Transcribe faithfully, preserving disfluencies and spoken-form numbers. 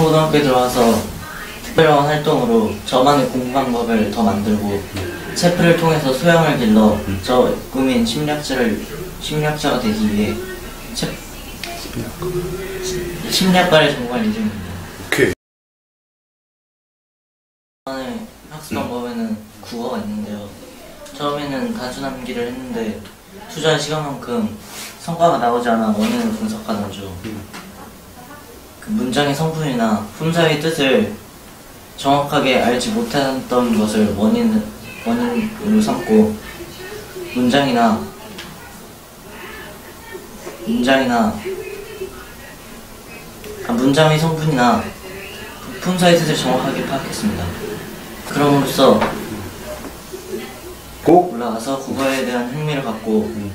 고등학교에 들어와서 특별한 활동으로 저만의 공부 방법을 더 만들고 체프를 통해서 소양을 길러 저 꿈인 심리학자를 심리학자가 되기 위해 체, 심리학과를 전공할 예정입니다. 오케이. 저만의 학습 방법에는 국어가 있는데요. 처음에는 단순 암기를 했는데 투자한 시간만큼 성과가 나오지 않아 원인을 분석하던 중 그 문장의 성분이나 품사의 뜻을 정확하게 알지 못했던 것을 원인, 원인으로 삼고 문장이나 문장이나 아, 문장의 성분이나 품사의 뜻을 정확하게 파악했습니다. 그럼으로써 꼭 올라가서 국어에 대한 흥미를 갖고